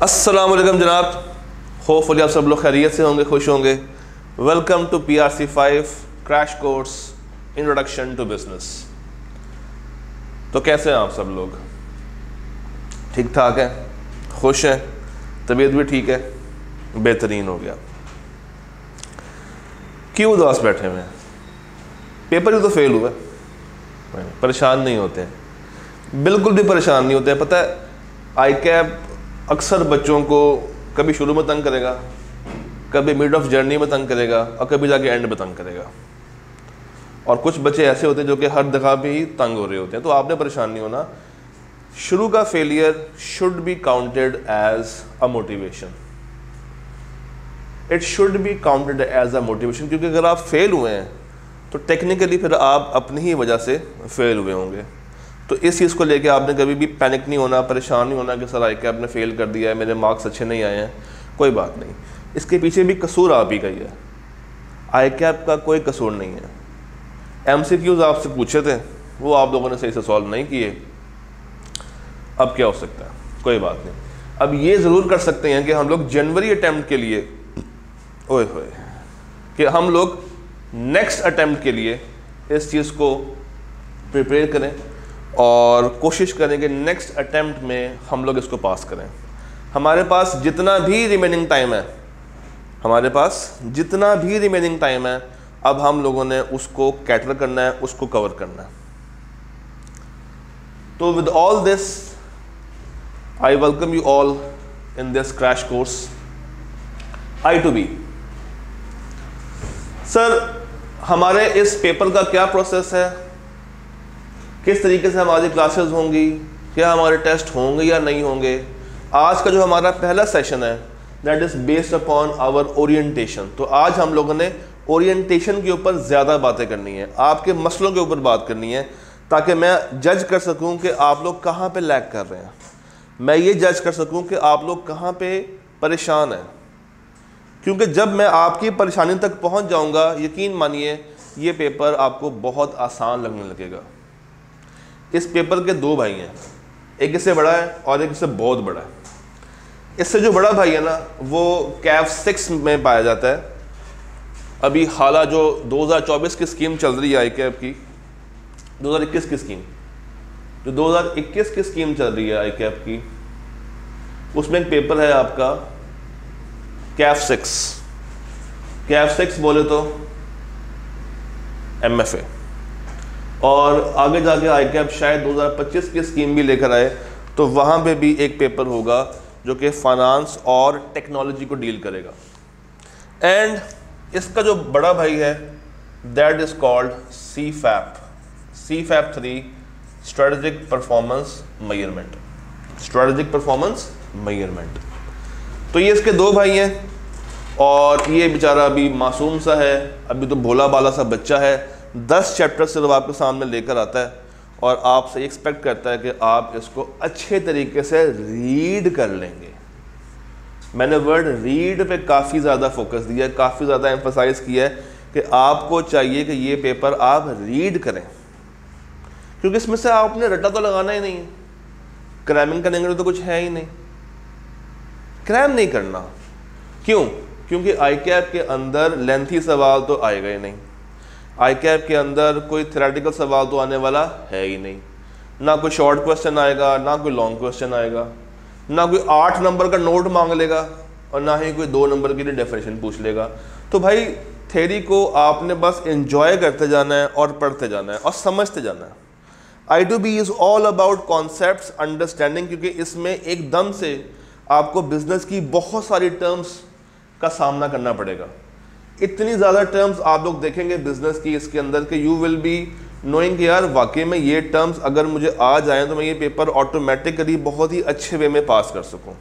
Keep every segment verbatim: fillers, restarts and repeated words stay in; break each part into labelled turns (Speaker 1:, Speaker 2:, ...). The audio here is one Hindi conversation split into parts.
Speaker 1: अस्सलाम वालेकुम जनाब, होपफुली आप सब लोग खैरियत से होंगे, खुश होंगे। Welcome to P R C five crash course introduction to business. तो कैसे हैं आप सब लोग? ठीक ठाक हैं, खुश हैं, तबीयत भी ठीक है, बेहतरीन हो गया। क्यों उदास बैठे हुए हैं? पेपर ही तो फेल हुआ। परेशान नहीं होते हैं, बिल्कुल भी परेशान नहीं होते हैं। पता है, आई कैप अक्सर बच्चों को कभी शुरू में तंग करेगा, कभी मिड ऑफ जर्नी में तंग करेगा और कभी जाके एंड में तंग करेगा। और कुछ बच्चे ऐसे होते हैं जो कि हर दफ़ा भी ही तंग हो रहे होते हैं। तो आपने परेशान नहीं होना। शुरू का failure should be counted as a motivation. It should be counted as a motivation, क्योंकि अगर आप फेल हुए हैं तो टेक्निकली फिर आप अपनी ही वजह से फेल हुए होंगे। तो इस चीज़ को लेके आपने कभी भी पैनिक नहीं होना, परेशान नहीं होना कि सर आई कैप ने फेल कर दिया है, मेरे मार्क्स अच्छे नहीं आए हैं। कोई बात नहीं, इसके पीछे भी कसूर आप ही का ही है। आई कैप का कोई कसूर नहीं है। एम सी क्यूज़ आपसे पूछे थे, वो आप लोगों ने सही से सॉल्व नहीं किए। अब क्या हो सकता है? कोई बात नहीं। अब ये ज़रूर कर सकते हैं कि हम लोग जनवरी अटैम्प्ट के लिए ओए होए कि हम लोग नेक्स्ट अटैम्प्ट के लिए इस चीज़ को प्रिपेयर करें और कोशिश करें कि नेक्स्ट अटैम्प्ट में हम लोग इसको पास करें। हमारे पास जितना भी रिमेनिंग टाइम है हमारे पास जितना भी रिमेनिंग टाइम है अब हम लोगों ने उसको कैटर करना है, उसको कवर करना है। तो with all this I welcome you all in this crash course I to B. Sir, हमारे इस पेपर का क्या प्रोसेस है, किस तरीके से हमारी क्लासेस होंगी, क्या हमारे टेस्ट होंगे या नहीं होंगे? आज का जो हमारा पहला सेशन है that is based upon our orientation. तो आज हम लोगों ने ओरिएंटेशन के ऊपर ज़्यादा बातें करनी है, आपके मसलों के ऊपर बात करनी है, ताकि मैं जज कर सकूं कि आप लोग कहाँ पे लैग कर रहे हैं। मैं ये जज कर सकूं कि आप लोग कहाँ पे परेशान हैं, क्योंकि जब मैं आपकी परेशानी तक पहुँच जाऊँगा, यकीन मानिए ये पेपर आपको बहुत आसान लगने लगेगा। इस पेपर के दो भाई हैं, एक इससे बड़ा है और एक इससे बहुत बड़ा है। इससे जो बड़ा भाई है ना, वो कैफ सिक्स में पाया जाता है। अभी हाल जो दो हज़ार चौबीस की स्कीम चल रही है आई कैप की, दो हज़ार इक्कीस की स्कीम, जो दो हज़ार इक्कीस की स्कीम चल रही है आई कैप की, उसमें एक पेपर है आपका कैफ सिक्स। कैफ सिक्स बोले तो एम एफ ए, और आगे जाके आई कैप शायद दो हज़ार पच्चीस की स्कीम भी लेकर आए, तो वहाँ पे भी एक पेपर होगा जो कि फाइनेंस और टेक्नोलॉजी को डील करेगा। एंड इसका जो बड़ा भाई है that is called C FAP C FAP three strategic performance measurement strategic performance measurement. तो ये इसके दो भाई हैं और ये बेचारा अभी मासूम सा है, अभी तो भोला बाला सा बच्चा है। दस चैप्टर सिर्फ आपके सामने लेकर आता है और आपसे एक्सपेक्ट करता है कि आप इसको अच्छे तरीके से रीड कर लेंगे। मैंने वर्ड रीड पे काफ़ी ज़्यादा फोकस दिया है, काफ़ी ज़्यादा एम्फसाइज किया है कि आपको चाहिए कि ये पेपर आप रीड करें, क्योंकि इसमें से आपने रट्टा तो लगाना ही नहीं है। क्रैमिंग करेंगे तो कुछ है ही नहीं, क्रैम नहीं करना। क्यों? क्योंकि आई कैप के अंदर लेंथी सवाल तो आएगा ही नहीं, आई कैप के अंदर कोई थ्योरेटिकल सवाल तो आने वाला है ही नहीं। ना कोई शॉर्ट क्वेश्चन आएगा, ना कोई लॉन्ग क्वेश्चन आएगा, ना कोई आठ नंबर का नोट मांग लेगा और ना ही कोई दो नंबर के लिए डेफिनेशन पूछ लेगा। तो भाई थ्योरी को आपने बस एंजॉय करते जाना है और पढ़ते जाना है और समझते जाना है। I to B is all about concepts understanding, क्योंकि इसमें एकदम से आपको बिजनेस की बहुत सारी टर्म्स का सामना करना पड़ेगा। इतनी ज़्यादा टर्म्स आप लोग देखेंगे बिजनेस की इसके अंदर कि यू विल बी नोइंग कि यार वाकई में ये टर्म्स अगर मुझे आ जाएं तो मैं ये पेपर ऑटोमेटिकली बहुत ही अच्छे वे में पास कर सकूं।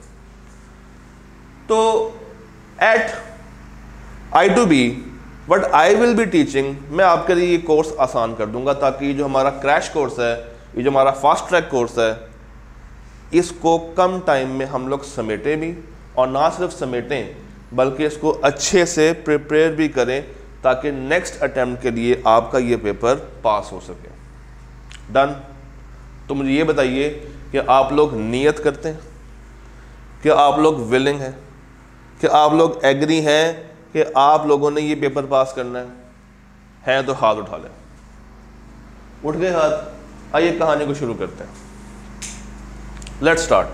Speaker 1: तो at I to B what I will be teaching, मैं आपके लिए ये कोर्स आसान कर दूंगा, ताकि ये जो हमारा क्रैश कोर्स है, ये जो हमारा फास्ट ट्रैक कोर्स है, इसको कम टाइम में हम लोग समेटें भी, और ना सिर्फ समेटें बल्कि इसको अच्छे से प्रिपेयर भी करें, ताकि नेक्स्ट अटेम्प्ट के लिए आपका ये पेपर पास हो सके। डन? तो मुझे ये बताइए कि आप लोग नियत करते हैं क्या आप लोग विलिंग हैं? क्या आप लोग एग्री हैं कि आप लोगों ने ये पेपर पास करना है? हैं तो हाथ उठा लें। उठ गए हाथ? आइए कहानी को शुरू करते हैं। Let's start.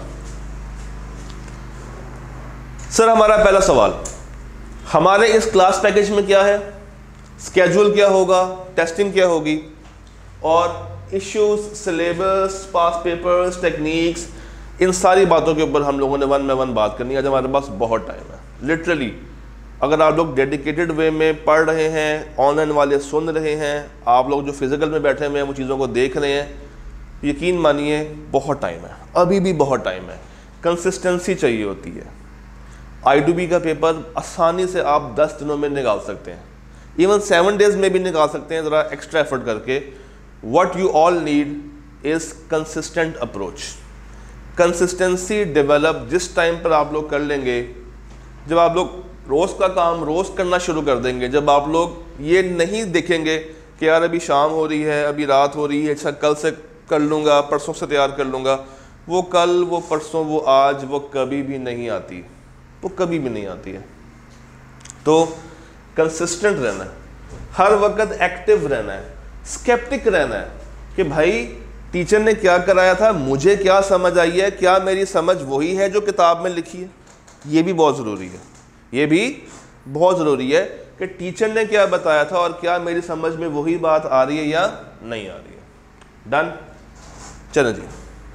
Speaker 1: सर हमारा पहला सवाल, हमारे इस क्लास पैकेज में क्या है, स्केड्यूल क्या होगा, टेस्टिंग क्या होगी, और issues, syllabus, past papers, techniques, इन सारी बातों के ऊपर हम लोगों ने वन बाय वन बात करनी है। आज हमारे पास बहुत टाइम है। लिटरली अगर आप लोग डेडिकेटेड वे में पढ़ रहे हैं, ऑनलाइन वाले सुन रहे हैं, आप लोग जो फिजिकल में बैठे हुए हैं वो चीज़ों को देख रहे हैं, यकीन मानिए बहुत टाइम है, अभी भी बहुत टाइम है। कंसिस्टेंसी चाहिए होती है। आई टू बी का पेपर आसानी से आप दस दिनों में निकाल सकते हैं, इवन सेवन डेज में भी निकाल सकते हैं ज़रा एक्स्ट्रा एफर्ट करके। What you all need is consistent approach. Consistency develop जिस टाइम पर आप लोग कर लेंगे, जब आप लोग रोज़ का काम रोज़ करना शुरू कर देंगे, जब आप लोग ये नहीं देखेंगे कि यार अभी शाम हो रही है, अभी रात हो रही है, अच्छा कल से कर लूँगा, परसों से तैयार कर लूँगा, वो कल, वो परसों, वो आज, वो कभी भी नहीं आती, वो कभी भी नहीं आती है। तो कंसिस्टेंट रहना है, हर वक्त एक्टिव रहना है, स्केप्टिक रहना है कि भाई टीचर ने क्या कराया था, मुझे क्या समझ आई है, क्या मेरी समझ वही है जो किताब में लिखी है। ये भी बहुत ज़रूरी है, ये भी बहुत ज़रूरी है कि टीचर ने क्या बताया था और क्या मेरी समझ में वही बात आ रही है या नहीं आ रही है। डन। चलो जी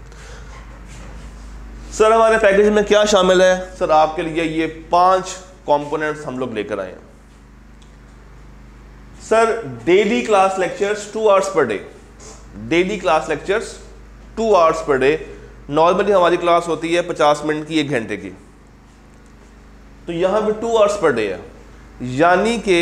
Speaker 1: सर हमारे पैकेज में क्या शामिल है? सर आपके लिए ये पांच कंपोनेंट्स हम लोग लेकर आए हैं। Sir daily class lectures two hours per day, daily class lectures two hours per day. Normally हमारी क्लास होती है पचास मिनट की, एक घंटे की, तो यहां पे टू आवर्स पर डे है, यानी कि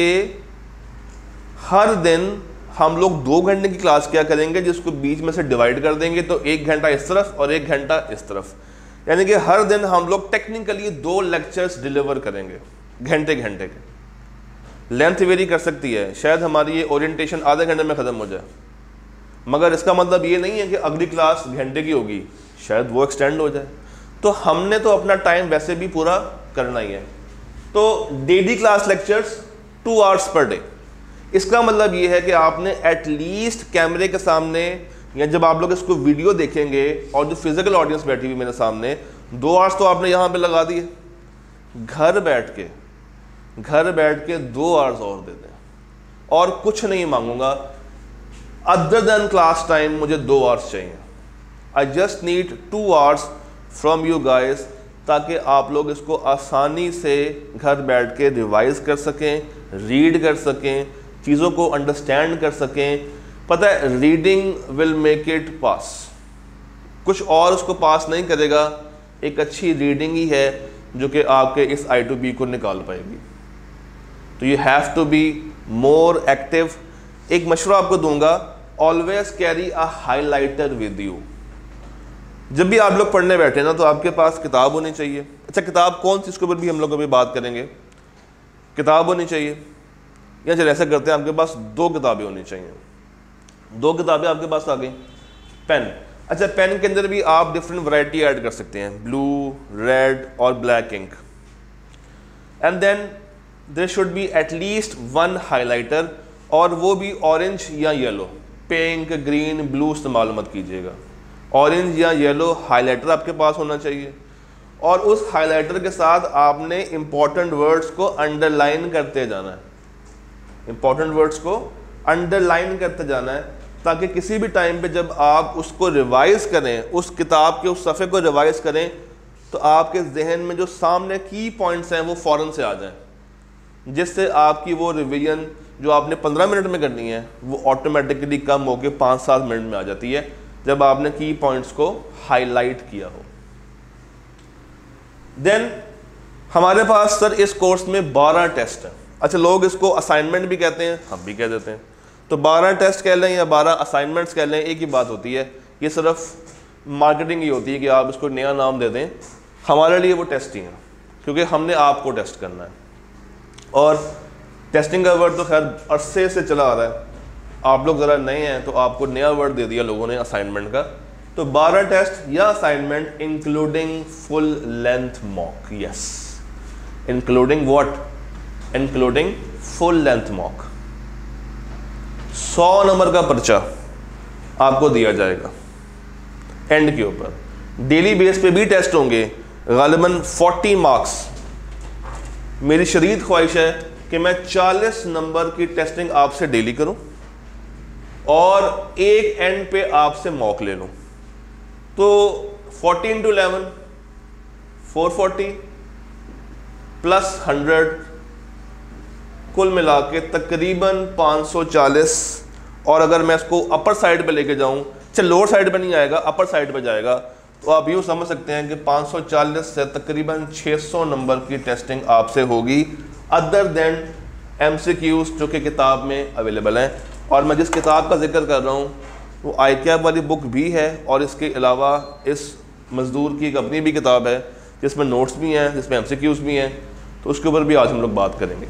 Speaker 1: हर दिन हम लोग दो घंटे की क्लास क्या करेंगे, जिसको बीच में से डिवाइड कर देंगे, तो एक घंटा इस तरफ और एक घंटा इस तरफ, यानी कि हर दिन हम लोग टेक्निकली दो लेक्चर्स डिलीवर करेंगे घंटे घंटे के। लेंथ वेरी कर सकती है, शायद हमारी ये ओरिएंटेशन आधे घंटे में ख़त्म हो जाए, मगर इसका मतलब ये नहीं है कि अगली क्लास घंटे की होगी, शायद वो एक्सटेंड हो जाए। तो हमने तो अपना टाइम वैसे भी पूरा करना ही है। तो daily class lectures two hours per day, इसका मतलब ये है कि आपने एटलीस्ट कैमरे के सामने, या जब आप लोग इसको वीडियो देखेंगे और जो फिजिकल ऑडियंस बैठी हुई मेरे सामने, दो आवर्स तो आपने यहाँ पे लगा दिए। घर बैठ के घर बैठ के दो आवर्स और दे दें, और कुछ नहीं मांगूंगा अदर देन क्लास टाइम, मुझे दो आवर्स चाहिए। I just need two hours from you guys, ताकि आप लोग इसको आसानी से घर बैठ के रिवाइज कर सकें, रीड कर सकें, चीज़ों को अंडरस्टैंड कर सकें। पता है reading will make it pass, कुछ और उसको पास नहीं करेगा, एक अच्छी रीडिंग ही है जो कि आपके इस आई टू बी को निकाल पाएगी। तो you have to be more active. एक मशवरा आपको दूंगा, always carry a highlighter with you. जब भी आप लोग पढ़ने बैठे ना, तो आपके पास किताब होनी चाहिए। अच्छा किताब कौन सी, इसके ऊपर भी हम लोग अभी बात करेंगे। किताब होनी चाहिए, या चलिए ऐसा करते हैं, आपके पास दो किताबें होनी चाहिए। दो किताबें आपके पास आ गई। पेन, अच्छा पेन के अंदर भी आप डिफरेंट वैरायटी ऐड कर सकते हैं, ब्लू, रेड और black ink. And then there should be at least one highlighter, और वो भी ऑरेंज या येलो। पिंक, ग्रीन, ब्लू इस्तेमाल मत कीजिएगा, ऑरेंज या येलो हाइलाइटर आपके पास होना चाहिए। और उस हाइलाइटर के साथ आपने इंपॉर्टेंट वर्ड्स को अंडरलाइन करते जाना है, इंपॉर्टेंट वर्ड्स को अंडरलाइन करते जाना है, ताकि किसी भी टाइम पे जब आप उसको रिवाइज करें, उस किताब के उस सफ़े को रिवाइज करें, तो आपके जहन में जो सामने की पॉइंट्स हैं वो फ़ौरन से आ जाएं, जिससे आपकी वो रिवीजन जो आपने पंद्रह मिनट में करनी है वो ऑटोमेटिकली कम होकर पाँच सात मिनट में आ जाती है, जब आपने की पॉइंट्स को हाईलाइट किया हो। देन हमारे पास सर इस कोर्स में बारह टेस्ट हैं। अच्छा लोग इसको असाइनमेंट भी कहते हैं, हम भी कह देते हैं, तो बारह टेस्ट कह लें या बारह असाइनमेंट्स कह लें, एक ही बात होती है। ये सिर्फ मार्केटिंग ही होती है कि आप इसको नया नाम दे दें। हमारे लिए वो टेस्ट ही हैं, क्योंकि हमने आपको टेस्ट करना है। और टेस्टिंग का वर्ड तो खैर अरसे से चला आ रहा है, आप लोग ज़रा नए हैं तो आपको नया वर्ड दे दिया लोगों ने असाइनमेंट का, तो बारह टेस्ट या assignment including full length mock, yes, including what, including full length mock. सौ नंबर का पर्चा आपको दिया जाएगा एंड के ऊपर। डेली बेस पे भी टेस्ट होंगे, गालिबन चालीस मार्क्स। मेरी शदीद ख्वाहिश है कि मैं चालीस नंबर की टेस्टिंग आपसे डेली करूं और एक एंड पे आपसे मॉक ले लूं। तो fourteen into eleven four forty plus hundred, कुल मिला के तकरीबन पाँच सौ चालीस। और अगर मैं इसको अपर साइड पे लेके जाऊं, चल लोअर साइड पे नहीं आएगा, अपर साइड पे जाएगा, तो आप यूँ समझ सकते हैं कि पाँच सौ चालीस से तकरीबन छह सौ नंबर की टेस्टिंग आपसे होगी, अदर देन एमसीक्यूज जो कि किताब में अवेलेबल हैं। और मैं जिस किताब का जिक्र कर रहा हूँ वो आई कैप वाली बुक भी है, और इसके अलावा इस मजदूर की एक अपनी भी किताब है जिसमें नोट्स भी हैं, जिसमें एमसीक्यूज भी हैं, तो उसके ऊपर भी आज हम लोग बात करेंगे।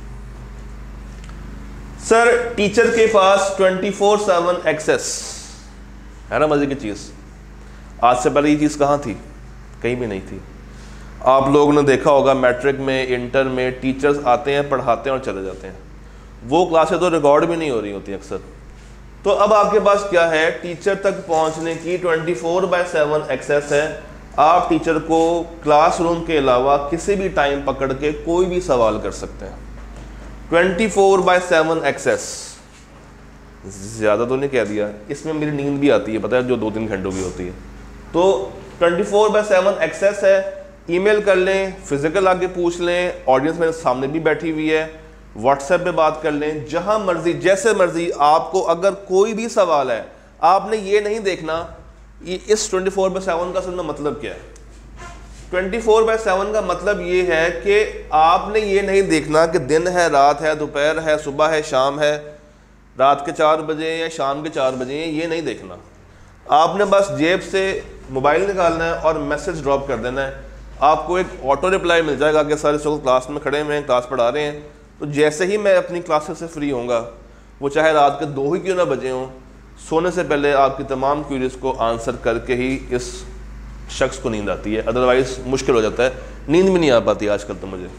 Speaker 1: सर टीचर के पास ट्वेंटी फोर सेवन एक्सेस है ना, मजे की चीज़। आज से पहले ये चीज़ कहाँ थी? कहीं भी नहीं थी। आप लोगों ने देखा होगा मैट्रिक में, इंटर में टीचर्स आते हैं, पढ़ाते हैं और चले जाते हैं, वो क्लासें तो रिकॉर्ड भी नहीं हो रही होती अक्सर। तो अब आपके पास क्या है, टीचर तक पहुंचने की twenty four by seven access है। आप टीचर को क्लासरूम के अलावा किसी भी टाइम पकड़ के कोई भी सवाल कर सकते हैं। Twenty four by seven access, ज़्यादा तो नहीं कह दिया, इसमें मेरी नींद भी आती है पता है, जो दो तीन घंटों की होती है। तो twenty four by seven access है। ईमेल कर लें, फिजिकल आके पूछ लें, ऑडियंस मेरे सामने भी बैठी हुई है, व्हाट्सएप पे बात कर लें, जहां मर्जी जैसे मर्जी। आपको अगर कोई भी सवाल है, आपने ये नहीं देखना ये इस ट्वेंटी फोर बाय सेवन का असल में मतलब क्या है। ट्वेंटी फोर बाय सेवन का मतलब ये है कि आपने ये नहीं देखना कि दिन है, रात है, दोपहर है, सुबह है, शाम है, रात के चार बजे या शाम के चार बजे, ये नहीं देखना। आपने बस जेब से मोबाइल निकालना है और मैसेज ड्रॉप कर देना है। आपको एक ऑटो रिप्लाई मिल जाएगा कि सर इस वक्त क्लास में खड़े हुए हैं, क्लास पढ़ा रहे हैं। तो जैसे ही मैं अपनी क्लासेस से फ्री होऊंगा, वो चाहे रात के दो ही क्यों ना बजे हों, सोने से पहले आपकी तमाम क्यूरीज को आंसर करके ही इस शख्स को नींद आती है, अदरवाइज मुश्किल हो जाता है, नींद भी नहीं आ पाती आजकल तो मुझे।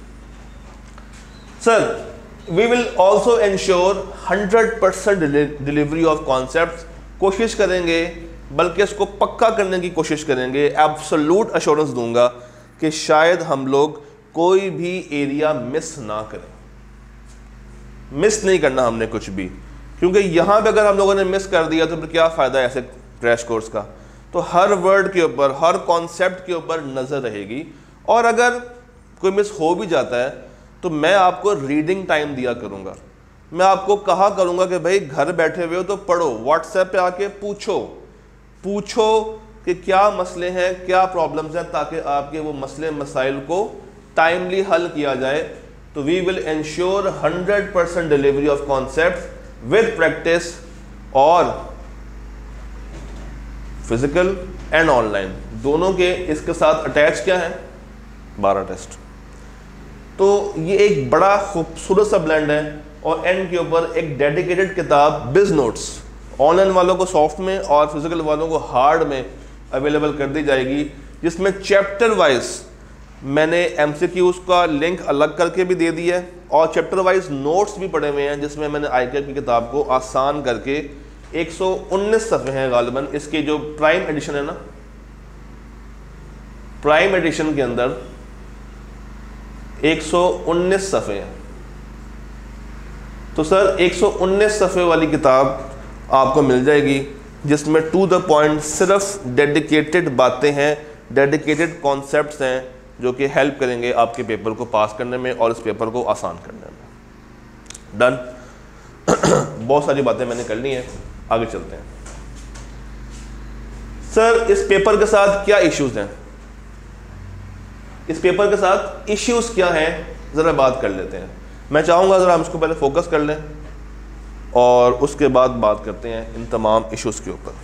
Speaker 1: Sir we will also ensure hundred percent delivery of concept. कोशिश करेंगे, बल्कि इसको पक्का करने की कोशिश करेंगे, एब्सोल्यूट अश्योरेंस दूंगा कि शायद हम लोग कोई भी एरिया मिस ना करें। मिस नहीं करना हमने कुछ भी, क्योंकि यहाँ पे अगर हम लोगों ने मिस कर दिया तो फिर क्या फ़ायदा ऐसे क्रैश कोर्स का। तो हर वर्ड के ऊपर, हर कॉन्सेप्ट के ऊपर नज़र रहेगी। और अगर कोई मिस हो भी जाता है तो मैं आपको रीडिंग टाइम दिया करूँगा। मैं आपको कहा करूँगा कि भाई घर बैठे हुए हो तो पढ़ो, व्हाट्सएप पे आके पूछो पूछो कि क्या मसले हैं, क्या प्रॉब्लम्स हैं, ताकि आपके वो मसले मसाइल को टाइमली हल किया जाए। तो we will ensure hundred percent delivery of concept with practice, और फिजिकल एंड ऑनलाइन दोनों के इसके साथ अटैच क्या है, बारह टेस्ट। तो ये एक बड़ा खूबसूरत सा ब्लेंड है। और एंड के ऊपर एक डेडिकेटेड किताब बिज नोट्स, ऑनलाइन वालों को सॉफ्ट में और फिजिकल वालों को हार्ड में अवेलेबल कर दी जाएगी, जिसमें चैप्टर वाइज मैंने एमसीक्यूज का लिंक अलग करके भी दे दिया है, और चैप्टर वाइज नोट्स भी पड़े हुए हैं, जिसमें मैंने आई कैप की किताब को आसान करके एक सौ उन्नीस सफ़े हैं गालिबन। इसकी जो प्राइम एडिशन है ना, प्राइम एडिशन के अंदर एक सौ उन्नीस सफ़े हैं। तो सर एक सौ उन्नीस सफ़े वाली किताब आपको मिल जाएगी, जिसमें टू द पॉइंट सिर्फ डेडिकेटेड बातें हैं, डेडिकेटेड कॉन्सेप्ट्स हैं, जो कि हेल्प करेंगे आपके पेपर को पास करने में और इस पेपर को आसान करने में। डन। बहुत सारी बातें मैंने कर ली हैं, आगे चलते हैं। सर इस पेपर के साथ क्या इश्यूज हैं, इस पेपर के साथ इश्यूज क्या हैं, ज़रा बात कर लेते हैं। मैं चाहूँगा ज़रा हम इसको पहले फोकस कर लें और उसके बाद बात करते हैं इन तमाम इश्यूज के ऊपर।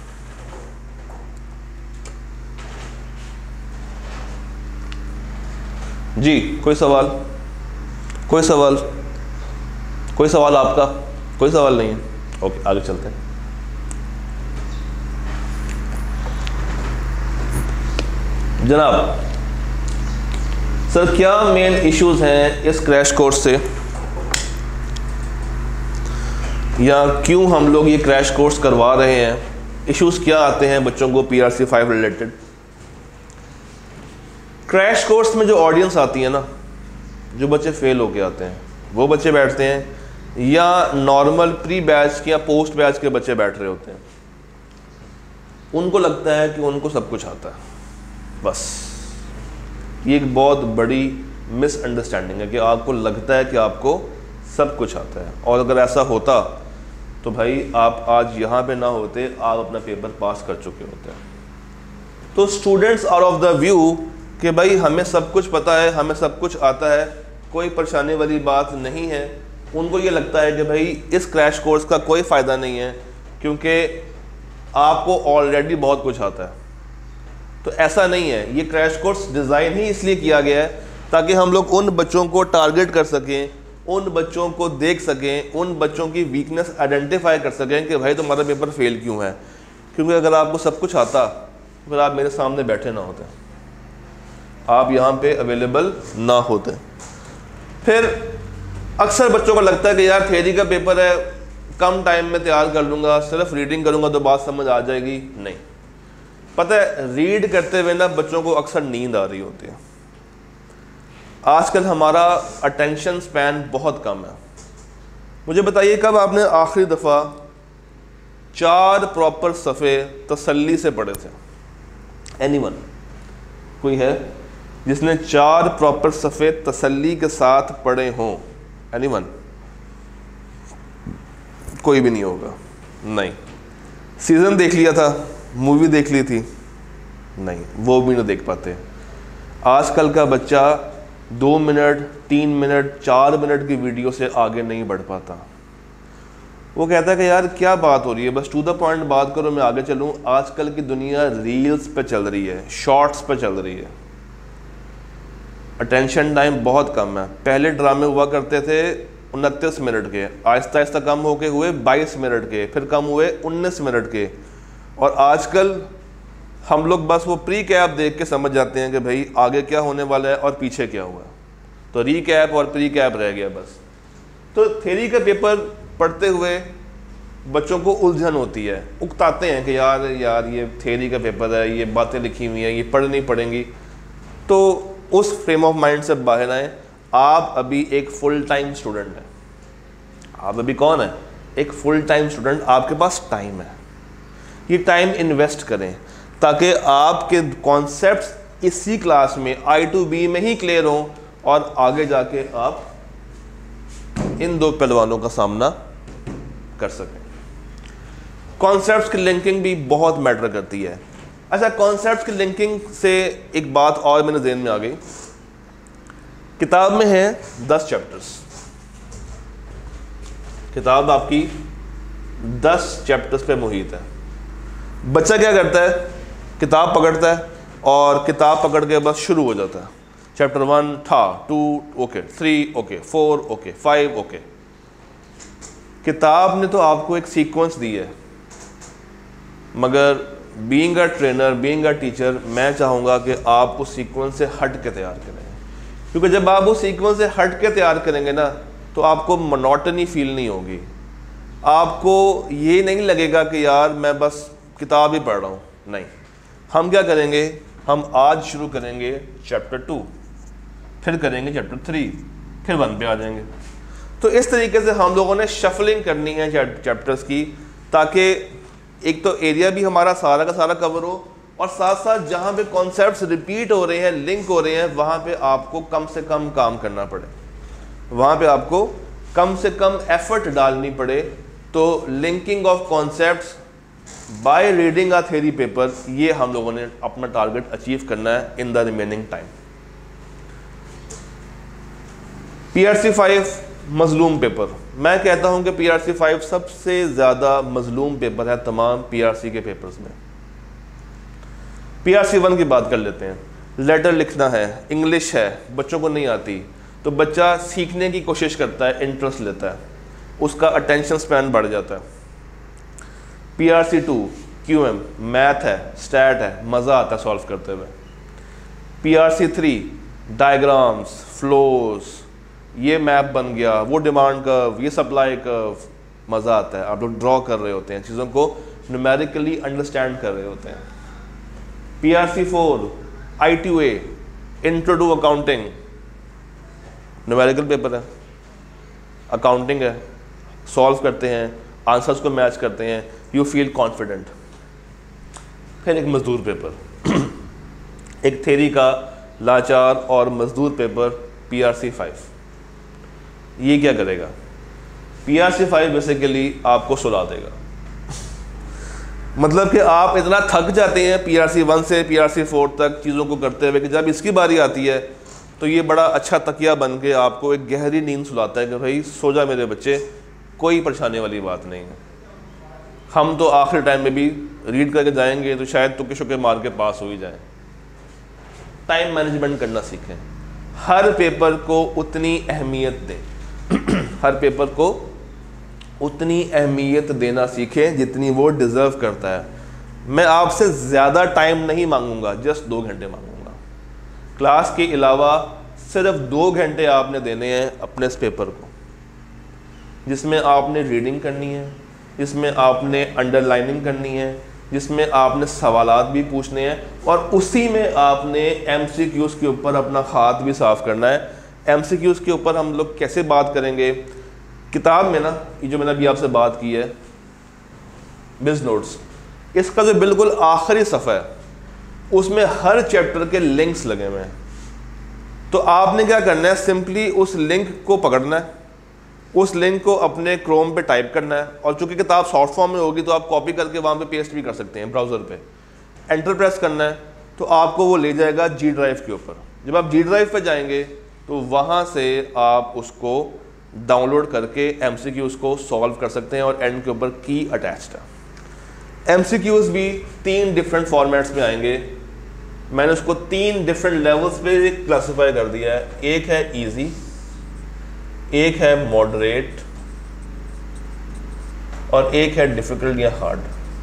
Speaker 1: जी कोई सवाल, कोई सवाल, कोई सवाल आपका, कोई सवाल नहीं है? ओके आगे चलते हैं। जनाब सर क्या मेन इश्यूज हैं इस क्रैश कोर्स से, या क्यों हम लोग ये क्रैश कोर्स करवा रहे हैं, इश्यूज क्या आते हैं बच्चों को PRC five related. Crash course में जो ऑडियंस आती है ना, जो बच्चे फेल होके आते हैं वो बच्चे बैठते हैं, या नॉर्मल प्री बैच के या पोस्ट बैच के बच्चे बैठ रहे होते हैं। उनको लगता है कि उनको सब कुछ आता है। बस ये एक बहुत बड़ी मिसअंडरस्टैंडिंग है कि आपको लगता है कि आपको सब कुछ आता है, और अगर ऐसा होता तो भाई आप आज यहाँ पे ना होते, आप अपना पेपर पास कर चुके होते हैं। तो students are of the view कि भाई हमें सब कुछ पता है, हमें सब कुछ आता है, कोई परेशानी वाली बात नहीं है। उनको ये लगता है कि भाई इस क्रैश कोर्स का कोई फ़ायदा नहीं है क्योंकि आपको ऑलरेडी बहुत कुछ आता है। तो ऐसा नहीं है, ये क्रैश कोर्स डिज़ाइन ही इसलिए किया गया है ताकि हम लोग उन बच्चों को टारगेट कर सकें, उन बच्चों को देख सकें, उन बच्चों की वीकनेस आइडेंटिफाई कर सकें कि भाई तुम्हारा पेपर फेल क्यों है। क्योंकि अगर आपको सब कुछ आता फिर आप मेरे सामने बैठे ना होते, आप यहाँ पे अवेलेबल ना होते। फिर अक्सर बच्चों को लगता है कि यार थ्योरी का पेपर है, कम टाइम में तैयार कर लूँगा, सिर्फ रीडिंग करूँगा तो बात समझ आ जाएगी। नहीं, पता है रीड करते हुए ना बच्चों को अक्सर नींद आ रही होती है। आजकल हमारा अटेंशन स्पैन बहुत कम है। मुझे बताइए कब आपने आखिरी दफ़ा चार प्रॉपर सफ़े तसल्ली से पढ़े थे? एनीवन? कोई है जिसने चार प्रॉपर सफ़े तसल्ली के साथ पढ़े हों? एनीवन? कोई भी नहीं होगा। नहीं। सीज़न देख लिया था, मूवी देख ली थी? नहीं, वो भी नहीं देख पाते। आजकल का बच्चा दो मिनट, तीन मिनट, चार मिनट की वीडियो से आगे नहीं बढ़ पाता। वो कहता है कि यार क्या बात हो रही है, बस टू द पॉइंट बात करो, मैं आगे चलूँ। आजकल की दुनिया रील्स पे चल रही है, शॉर्ट्स पे चल रही है। अटेंशन टाइम बहुत कम है। पहले ड्रामे हुआ करते थे उनतीस मिनट के, आहिस्ता आहिस्ता कम होके हुए बाईस मिनट के, फिर कम हुए उन्नीस मिनट के, और आजकल हम लोग बस वो प्री कैप देख के समझ जाते हैं कि भाई आगे क्या होने वाला है और पीछे क्या हुआ। तो री कैप और प्री कैप रह गया बस। तो थ्योरी का पेपर पढ़ते हुए बच्चों को उलझन होती है, उकताते हैं कि यार यार ये थ्योरी का पेपर है, ये बातें लिखी हुई हैं, ये पढ़नी पड़ेंगी। तो उस फ्रेम ऑफ माइंड से बाहर आएँ। आप अभी एक फुल टाइम स्टूडेंट हैं। आप अभी कौन है? एक फुल टाइम स्टूडेंट। आपके पास टाइम है, ये टाइम इन्वेस्ट करें ताकि आपके कॉन्सेप्ट्स इसी क्लास में आई टू बी में ही क्लियर हों और आगे जाके आप इन दो पहलवानों का सामना कर सकें। कॉन्सेप्ट्स की लिंकिंग भी बहुत मैटर करती है। अच्छा, कॉन्सेप्ट्स की लिंकिंग से एक बात और मेरे ज़हन में आ गई। किताब में है दस चैप्टर्स। किताब आपकी दस चैप्टर्स पे मुहित है। बच्चा क्या करता है? किताब पकड़ता है और किताब पकड़ के बस शुरू हो जाता है। चैप्टर वन था, two okay, three okay, four okay, five okay. किताब ने तो आपको एक सीक्वेंस दी है, मगर being a trainer, being a teacher, मैं चाहूँगा कि आप उस सीक्वेंस से हट के तैयार करें। क्योंकि जब आप उस सीक्वेंस से हट के तैयार करेंगे ना तो आपको मोनोटनी फील नहीं होगी। आपको ये नहीं लगेगा कि यार मैं बस किताब ही पढ़ रहा हूँ। नहीं, हम क्या करेंगे? हम आज शुरू करेंगे चैप्टर टू, फिर करेंगे चैप्टर थ्री, फिर वन पे आ जाएंगे। तो इस तरीके से हम लोगों ने शफलिंग करनी है चैप्टर्स की, ताकि एक तो एरिया भी हमारा सारा का सारा कवर हो, और साथ साथ जहाँ पे कॉन्सेप्ट्स रिपीट हो रहे हैं, लिंक हो रहे हैं, वहाँ पे आपको कम से कम काम करना पड़े, वहाँ पे आपको कम से कम एफर्ट डालनी पड़े। तो linking of concepts by reading a theory paper, ये हम लोगों ने अपना टारगेट अचीव करना है in the remaining time. PRC five मजलूम पेपर, मैं कहता हूं कि पीआरसी फाइव सबसे ज़्यादा मजलूम पेपर है तमाम पीआरसी के पेपर्स में। पीआरसी वन की बात कर लेते हैं। लेटर लिखना है, इंग्लिश है, बच्चों को नहीं आती, तो बच्चा सीखने की कोशिश करता है, इंटरेस्ट लेता है, उसका अटेंशन स्पैन बढ़ जाता है। पीआरसी टू क्यूएम, मैथ है, स्टैट है, मज़ा आता है सॉल्व करते हुए। P R C three diagrams, flows, ये मैप बन गया, वो डिमांड कर्व, ये सप्लाई कर्व, मज़ा आता है। आप लोग ड्रॉ कर रहे होते हैं, चीज़ों को न्यूमेरिकली अंडरस्टैंड कर रहे होते हैं। P R C four I to A intro to accounting, numerical paper है, अकाउंटिंग है, सॉल्व करते हैं, आंसर्स को मैच करते हैं, यू फील कॉन्फिडेंट। फिर एक मजदूर पेपर एक थेरी का लाचार और मजदूर paper P R C five. ये क्या करेगा? P R C five basically आपको सुला देगा। मतलब कि आप इतना थक जाते हैं पी आर सी वन से पी आर सी फोर तक चीज़ों को करते हुए कि जब इसकी बारी आती है तो ये बड़ा अच्छा तकिया बन के आपको एक गहरी नींद सुलाता है कि भाई सो जा मेरे बच्चे, कोई परेशानी वाली बात नहीं है। हम तो आखिर टाइम में भी रीड करके जाएंगे तो शायद तुक्के शुक्के मार के पास हो ही जाए। टाइम मैनेजमेंट करना सीखें, हर पेपर को उतनी अहमियत दें हर पेपर को उतनी अहमियत देना सीखें जितनी वो डिज़र्व करता है। मैं आपसे ज़्यादा टाइम नहीं मांगूंगा, जस्ट दो घंटे मांगूंगा। क्लास के अलावा सिर्फ दो घंटे आपने देने हैं अपने इस पेपर को, जिसमें आपने रीडिंग करनी है, जिसमें आपने अंडरलाइनिंग करनी है, जिसमें आपने सवालात भी पूछने हैं और उसी में आपने एम सी क्यूज़ के ऊपर अपना हाथ भी साफ करना है। एम सी क्यूज़ के ऊपर हम लोग कैसे बात करेंगे? किताब में ना, ये जो मैंने अभी आपसे बात की है बिज नोट्स, इसका जो बिल्कुल आखिरी सफ़ा है उसमें हर चैप्टर के लिंक्स लगे हुए हैं। तो आपने क्या करना है, सिंपली उस लिंक को पकड़ना है, उस लिंक को अपने क्रोम पे टाइप करना है और चूंकि किताब सॉफ्ट फॉर्म में होगी तो आप कॉपी करके वहाँ पे पेस्ट भी कर सकते हैं ब्राउज़र पे। एंटर प्रेस करना है तो आपको वो ले जाएगा जी ड्राइव के ऊपर। जब आप जी ड्राइव पे जाएंगे तो वहाँ से आप उसको डाउनलोड करके एम सी क्यूज़ को सॉल्व कर सकते हैं और एंड के ऊपर की अटैच्ड है। एम सी क्यूज़ भी तीन डिफरेंट फॉर्मेट्स में आएंगे। मैंने उसको तीन डिफरेंट लेवल्स पे क्लासीफाई कर दिया है। एक है ईजी, एक है मॉडरेट और एक है डिफिकल्ट या हार्ड।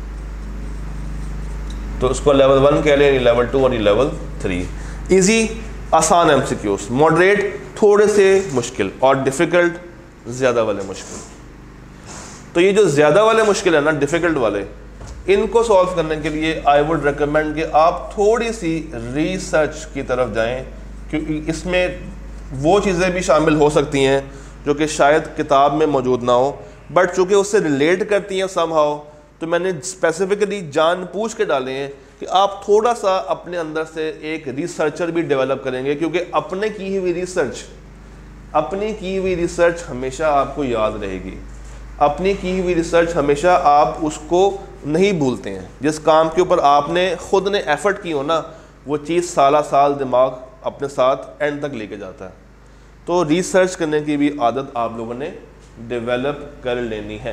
Speaker 1: तो उसको लेवल वन कह लें, लेवल टू और लेवल थ्री। इजी आसान एमसीक्यूज, मॉडरेट थोड़े से मुश्किल और डिफिकल्ट ज़्यादा वाले मुश्किल। तो ये जो ज़्यादा वाले मुश्किल है ना, डिफिकल्ट वाले, इनको सॉल्व करने के लिए आई वुड रिकमेंड कि आप थोड़ी सी रिसर्च की तरफ जाएं, क्योंकि इसमें वो चीज़ें भी शामिल हो सकती हैं जो कि शायद किताब में मौजूद ना हो, बट चूँकि उससे रिलेट करती हैं समहाउ, तो मैंने स्पेसिफिकली जानबूझ के डाले हैं कि आप थोड़ा सा अपने अंदर से एक रिसर्चर भी डेवलप करेंगे, क्योंकि अपने की हुई रिसर्च अपनी की हुई रिसर्च हमेशा आपको याद रहेगी। अपनी की हुई रिसर्च हमेशा आप उसको नहीं भूलते हैं। जिस काम के ऊपर आपने खुद ने एफर्ट की हो ना, वो चीज़ साला साल दिमाग अपने साथ एंड तक लेके जाता है। तो रिसर्च करने की भी आदत आप लोगों ने डेवलप कर लेनी है।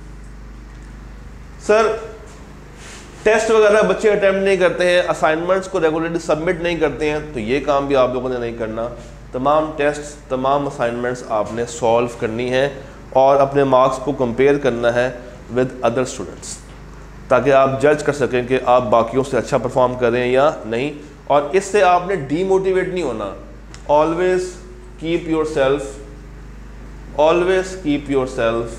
Speaker 1: सर टेस्ट वगैरह बच्चे अटेम्प्ट नहीं करते हैं, असाइनमेंट्स को रेगुलरली सबमिट नहीं करते हैं, तो ये काम भी आप लोगों ने नहीं करना। तमाम टेस्ट, तमाम असाइनमेंट्स आपने सॉल्व करनी है और अपने मार्क्स को कंपेयर करना है विद अदर स्टूडेंट्स, ताकि आप जज कर सकें कि आप बाकियों से अच्छा परफॉर्म कर रहे हैं या नहीं। और इससे आपने डीमोटिवेट नहीं होना। Always keep yourself always keep yourself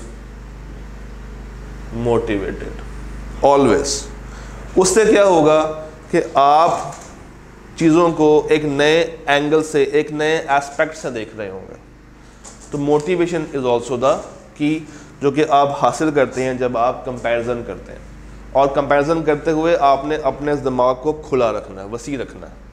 Speaker 1: motivated, always. उससे क्या होगा कि आप चीज़ों को एक नए एंगल से, एक नए एस्पेक्ट से देख रहे होंगे। तो motivation is also the key, जो कि आप हासिल करते हैं जब आप कंपैरिजन करते हैं। और कंपैरिजन करते हुए आपने अपने दिमाग को खुला रखना है, वसी रखना है।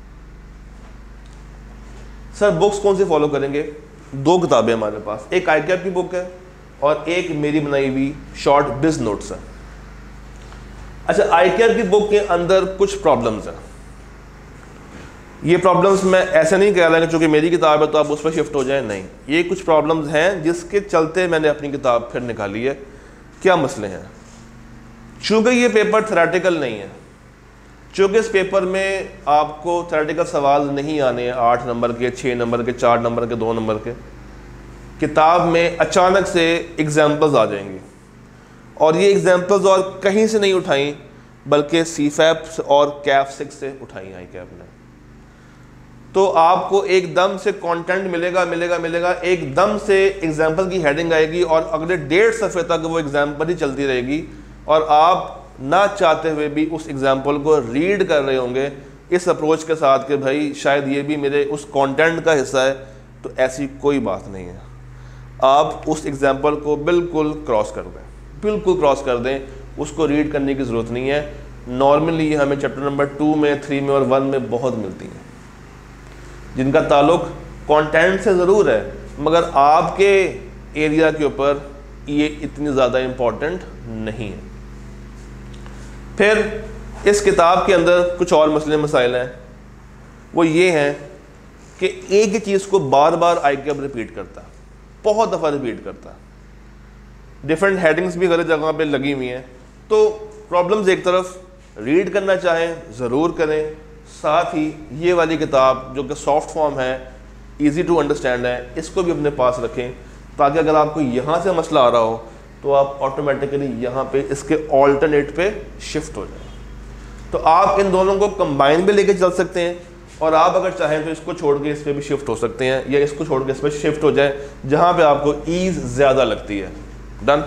Speaker 1: सर बुक्स कौन सी फॉलो करेंगे? दो किताबें हमारे पास, एक आई कैप की बुक है और एक मेरी बनाई हुई शॉर्ट बिज नोट्स है। अच्छा, आई कैप की बुक के अंदर कुछ प्रॉब्लम्स हैं। ये प्रॉब्लम्स मैं ऐसे नहीं कह रहा कि चूंकि मेरी किताब है तो आप उस पर शिफ्ट हो जाएं, नहीं। ये कुछ प्रॉब्लम्स हैं जिसके चलते मैंने अपनी किताब फिर निकाली है। क्या मसले हैं? चूँकि ये पेपर थ्योरेटिकल नहीं है, चूँकि इस पेपर में आपको थ्योरेटिकल सवाल नहीं आने हैं, आठ नंबर के, छः नंबर के, चार नंबर के, दो नंबर के। किताब में अचानक से एग्जाम्पल्स आ जाएंगी और ये एग्जाम्पल्स और कहीं से नहीं उठाई, बल्कि सी फैप और कैफ सिक्स से उठाई आई कैप ने। तो आपको एकदम से कंटेंट मिलेगा मिलेगा मिलेगा एकदम से एग्जाम्पल की हेडिंग आएगी और अगले डेढ़ सफ़े तक वो एग्जाम्पल ही चलती रहेगी और आप ना चाहते हुए भी उस एग्जाम्पल को रीड कर रहे होंगे इस अप्रोच के साथ कि भाई शायद ये भी मेरे उस कंटेंट का हिस्सा है। तो ऐसी कोई बात नहीं है, आप उस एग्जाम्पल को बिल्कुल क्रॉस कर दें, बिल्कुल क्रॉस कर दें, उसको रीड करने की ज़रूरत नहीं है। नॉर्मली हमें चैप्टर नंबर टू में, थ्री में और वन में बहुत मिलती हैं जिनका ताल्लुक कंटेंट से ज़रूर है, मगर आपके एरिया के ऊपर ये इतनी ज़्यादा इम्पोर्टेंट नहीं है। फिर इस किताब के अंदर कुछ और मसले मसाइल हैं, वो ये हैं कि एक ही चीज़ को बार बार आईकैप रिपीट करता, बहुत दफ़ा रिपीट करता, डिफरेंट हेडिंग्स भी गलत जगह पे लगी हुई हैं। तो प्रॉब्लम्स एक तरफ रीड करना चाहें ज़रूर करें, साथ ही ये वाली किताब जो कि सॉफ्ट फॉर्म है, इजी टू अंडरस्टैंड है, इसको भी अपने पास रखें ताकि अगर आपको यहाँ से मसला आ रहा हो तो आप ऑटोमेटिकली यहाँ पे इसके ऑल्टरनेट पे शिफ्ट हो जाए। तो आप इन दोनों को कंबाइन भी लेके चल सकते हैं और आप अगर चाहें तो इसको छोड़ के इस पर भी शिफ्ट हो सकते हैं या इसको छोड़ के इस पर शिफ्ट हो जाए जहाँ पे आपको ईज ज़्यादा लगती है। डन।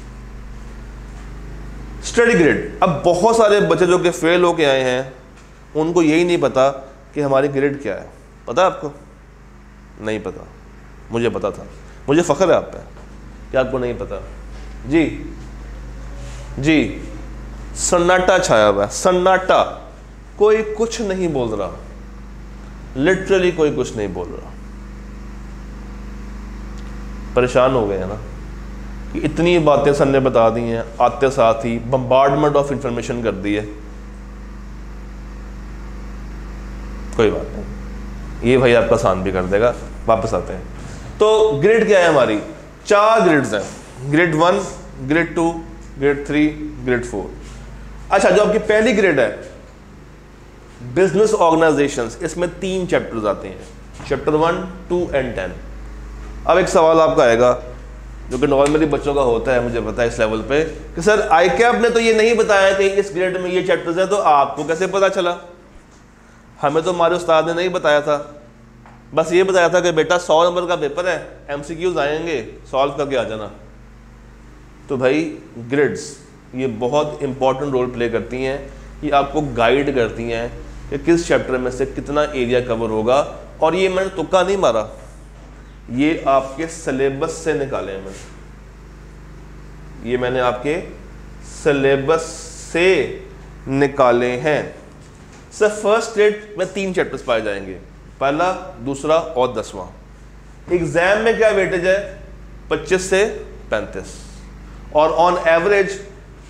Speaker 1: Study grid. अब बहुत सारे बच्चे जो कि फेल होके आए हैं उनको यही नहीं पता कि हमारी ग्रिड क्या है। पता है आपको? नहीं पता। मुझे पता था, मुझे फ़ख्र है आप पे कि आपको नहीं पता। जी जी सन्नाटा छाया हुआ है, सन्नाटा, कोई कुछ नहीं बोल रहा, लिटरली कोई कुछ नहीं बोल रहा। परेशान हो गए हैं ना कि इतनी बातें सर ने बता दी हैं, आते साथ ही बम्बार्डमेंट ऑफ इंफॉर्मेशन कर दी है। कोई बात नहीं, ये भाई आपका आसान भी कर देगा। वापस आते हैं तो ग्रिड क्या है हमारी? चार ग्रिड्स हैं, grid one, grid two, grid three, grid four. अच्छा, जो आपकी पहली ग्रिड है बिजनेस ऑर्गेनाइजेशंस, इसमें तीन चैप्टर्स आते हैं, chapter one, two and ten. अब एक सवाल आपका आएगा जो कि नॉर्मली बच्चों का होता है, मुझे पता है इस लेवल पे, कि सर आईकैप ने तो ये नहीं बताया कि इस ग्रेड में ये चैप्टर्स हैं, तो आपको कैसे पता चला? हमें तो हमारे उस्ताद ने नहीं बताया था, बस ये बताया था कि बेटा सौ नंबर का पेपर है, एमसीक्यूज आएंगे, सॉल्व करके आ जाना। तो भाई ग्रिड्स ये बहुत इंपॉर्टेंट रोल प्ले करती हैं, ये आपको गाइड करती हैं कि किस चैप्टर में से कितना एरिया कवर होगा। और ये मैंने तुक्का नहीं मारा, ये आपके सिलेबस से निकाले हैं मैंने, ये मैंने आपके सिलेबस से निकाले हैं। सर फर्स्ट ग्रेड में तीन चैप्टर्स पाए जाएंगे, पहला, दूसरा और दसवां। एग्जाम में क्या वेटेज है? पच्चीस से पैंतीस, और ऑन एवरेज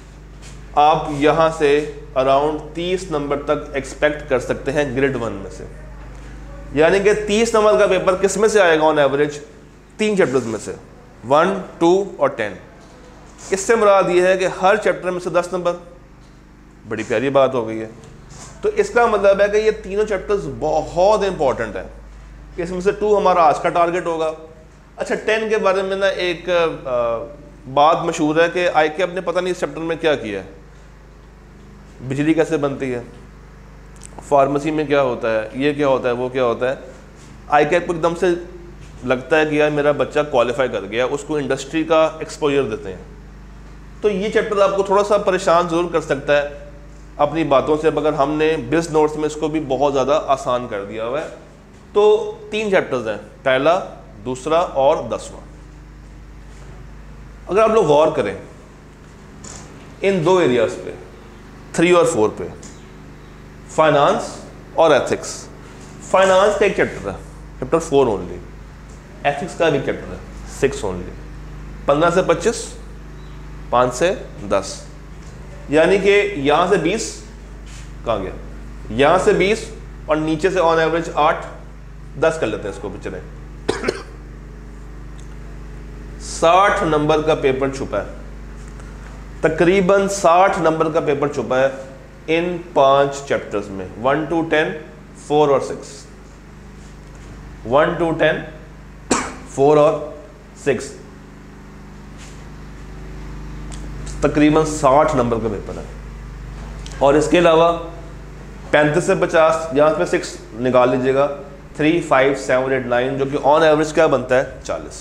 Speaker 1: आप यहां से अराउंड तीस नंबर तक एक्सपेक्ट कर सकते हैं ग्रेड वन में से। यानी कि तीस नंबर का पेपर किस में से आएगा ऑन एवरेज? तीन चैप्टर्स में से, वन, टू और टेन। इससे मुराद ये है कि हर चैप्टर में से दस नंबर। बड़ी प्यारी बात हो गई है। तो इसका मतलब है कि ये तीनों चैप्टर्स बहुत इंपॉर्टेंट है, इसमें से टू हमारा आज का टारगेट होगा। अच्छा, टेन के बारे में ना एक आ, बात मशहूर है कि आईकैप ने पता नहीं इस चैप्टर में क्या किया है। बिजली कैसे बनती है, फार्मेसी में क्या होता है, ये क्या होता है, वो क्या होता है। आईकैप को एकदम से लगता है कि यार मेरा बच्चा क्वालिफाई कर गया, उसको इंडस्ट्री का एक्सपोजर देते हैं। तो ये चैप्टर आपको थोड़ा सा परेशान ज़रूर कर सकता है अपनी बातों से, मगर हमने बिज़ नोट्स में इसको भी बहुत ज़्यादा आसान कर दिया हुआ है। तो तीन चैप्टर्स हैं, पहला, दूसरा और दसवां। अगर आप लोग गौर करें इन दो एरियाज पे, थ्री और फोर पे, फाइनेंस और एथिक्स। फाइनेंस का एक चैप्टर है, चैप्टर फोर ओनली। एथिक्स का भी चैप्टर है, सिक्स ओनली। पंद्रह से पच्चीस, पाँच से दस, यानी कि यहाँ से बीस कहाँ गया, यहाँ से बीस और नीचे से ऑन एवरेज आठ, दस कर लेते हैं इसको पिक्चरें। साठ नंबर का पेपर छुपा है, तकरीबन साठ नंबर का पेपर छुपा है इन पांच चैप्टर्स में, वन टू टेन, फोर और six. One two ten, four और सिक्स, तकरीबन साठ नंबर का पेपर है। और इसके अलावा पैंतीस से पचास, यहाँ पे सिक्स निकाल लीजिएगा, three five seven eight nine, जो कि ऑन एवरेज क्या बनता है चालीस।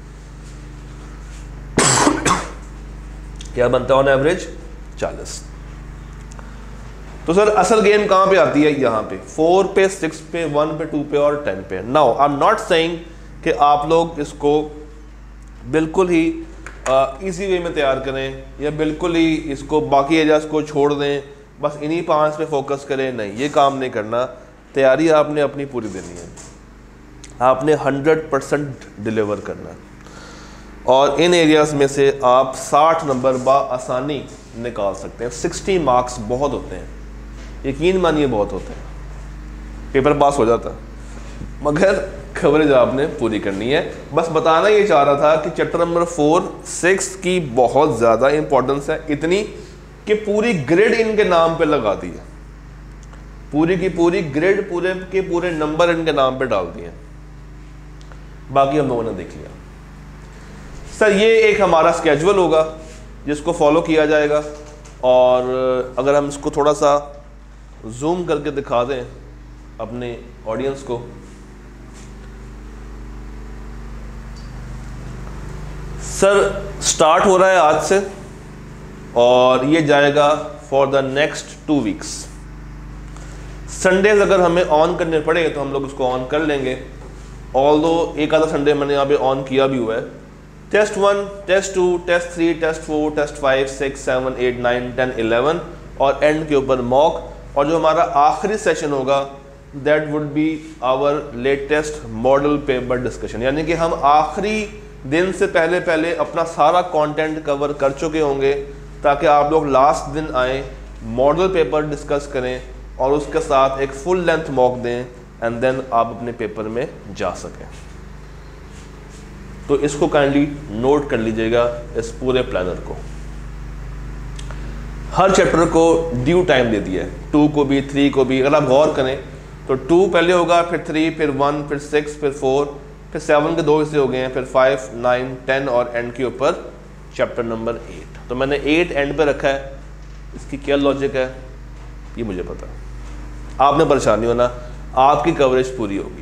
Speaker 1: क्या बनता है ऑन एवरेज चालीस। तो सर असल गेम कहाँ पे आती है, यहाँ पे फोर पे, सिक्स पे, वन पे, टू पे और टेन पे। Now I am not saying कि आप लोग इसको बिल्कुल ही इजी वे में तैयार करें या बिल्कुल ही इसको बाकी एरियाज को छोड़ दें, बस इन्हीं पांच पे फोकस करें। नहीं, ये काम नहीं करना। तैयारी आपने अपनी पूरी देनी है, आपने हंड्रेड परसेंट डिलीवर करना है और इन एरियाज में से आप साठ नंबर बआसानी निकाल सकते हैं। सिक्सटी मार्क्स बहुत होते हैं, यकीन मानिए बहुत होते हैं, पेपर पास हो जाता है, मगर कवरेज आपने पूरी करनी है। बस बताना ये चाह रहा था कि चैप्टर नंबर फोर सिक्स की बहुत ज़्यादा इंपॉर्टेंस है, इतनी कि पूरी ग्रिड इनके नाम पे लगा दी है, पूरी की पूरी ग्रिड, पूरे के पूरे नंबर इनके नाम पे डाल दिए। बाकी हम लोगों ने देख लिया। सर ये एक हमारा स्केजुअल होगा जिसको फॉलो किया जाएगा, और अगर हम इसको थोड़ा सा जूम करके दिखा दें अपने ऑडियंस को, सर स्टार्ट हो रहा है आज से और ये जाएगा for the next two weeks. Sundays अगर हमें ऑन करने पड़े तो हम लोग उसको ऑन कर लेंगे, ऑल्दो एक आधा संडे मैंने यहाँ पे ऑन किया भी हुआ है। Test one, test two, test three, test four, test five, six, seven, eight, nine, ten, eleven और एंड के ऊपर मॉक। और जो हमारा आखिरी सेशन होगा that would be our latest model paper discussion, यानी कि हम आखिरी दिन से पहले पहले अपना सारा कंटेंट कवर कर चुके होंगे ताकि आप लोग लास्ट दिन आए, मॉडल पेपर डिस्कस करें और उसके साथ एक फुल लेंथ मॉक दें एंड देन आप अपने पेपर में जा सकें। तो इसको काइंडली नोट कर लीजिएगा, इस पूरे प्लानर को। हर चैप्टर को ड्यू टाइम दे दिया है, टू को भी, थ्री को भी। अगर आप गौर करें तो टू पहले होगा, फिर थ्री, फिर वन, फिर सिक्स, फिर फोर, फिर सेवन के दो हिस्से हो गए हैं, फिर फाइव, नाइन, टेन और एंड के ऊपर चैप्टर नंबर एट। तो मैंने एट एंड पे रखा है, इसकी क्या लॉजिक है ये मुझे पता है। आपने परेशान नहीं होना, आपकी कवरेज पूरी होगी।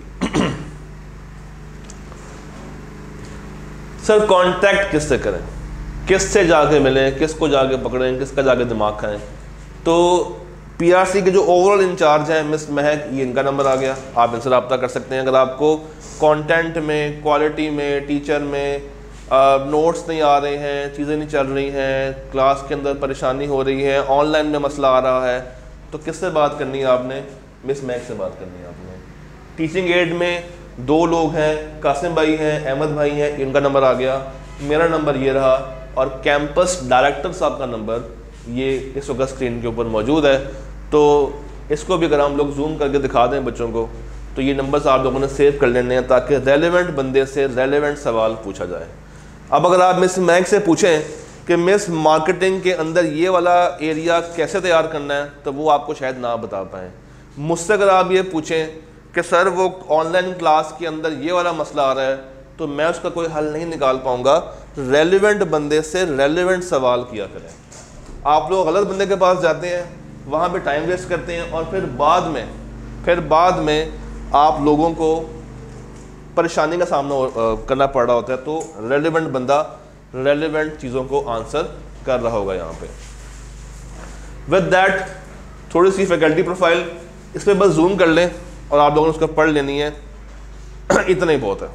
Speaker 1: सर कांटेक्ट किससे करें, किससे जाके मिलें, किसको जाके पकड़ें, किसका जाके दिमाग खाएं? तो पीआरसी के जो ओवरऑल इंचार्ज हैं मिस महक, ये इनका नंबर आ गया, आप इनसे रब्ता कर सकते हैं। अगर आपको कंटेंट में, क्वालिटी में, टीचर में नोट्स नहीं आ रहे हैं, चीज़ें नहीं चल रही हैं, क्लास के अंदर परेशानी हो रही है, ऑनलाइन में मसला आ रहा है, तो किससे बात करनी है आपने? मिस महक से बात करनी है आपने। टीचिंग एड में दो लोग हैं, कासिम भाई हैं, अहमद भाई हैं, इनका नंबर आ गया, मेरा नंबर ये रहा, और कैंपस डायरेक्टर साहब का नंबर ये इस वक्त स्क्रीन के ऊपर मौजूद है। तो इसको भी अगर हम लोग जूम करके दिखा दें बच्चों को, तो ये नंबर्स आप लोगों ने सेव कर लेने हैं ताकि रेलेवेंट बंदे से रेलेवेंट सवाल पूछा जाए। अब अगर आप मिस महक से पूछें कि मिस मार्केटिंग के अंदर ये वाला एरिया कैसे तैयार करना है, तो वो आपको शायद ना बता पाएँ। मुझसे अगर आप ये पूछें कि सर वो ऑनलाइन क्लास के अंदर ये वाला मसला आ रहा है, तो मैं उसका कोई हल नहीं निकाल पाऊँगा। रेलेवेंट बंदे से रेलेवेंट सवाल किया करें। आप लोग गलत बंदे के पास जाते हैं, वहाँ पे टाइम वेस्ट करते हैं और फिर बाद में फिर बाद में आप लोगों को परेशानी का सामना करना पड़ रहा होता है। तो रेलेवेंट बंदा रेलेवेंट चीज़ों को आंसर कर रहा होगा यहाँ पे। विद दैट थोड़ी सी फैकल्टी प्रोफाइल, इस पर बस जूम कर लें और आप लोगों ने उसको पढ़ लेनी है, इतना ही बहुत है।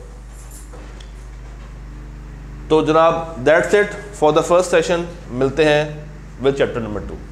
Speaker 1: तो जनाब that's it for the first session. मिलते हैं विद चैप्टर नंबर टू।